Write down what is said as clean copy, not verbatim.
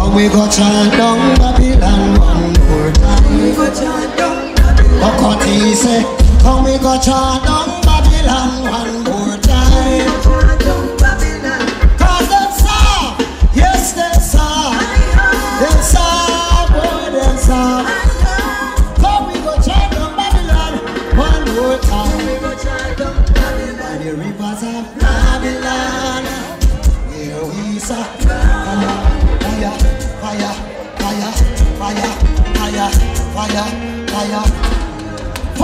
Come we go chant down Babylon one more time. Okoti say, come we go chant down Babylon one more time.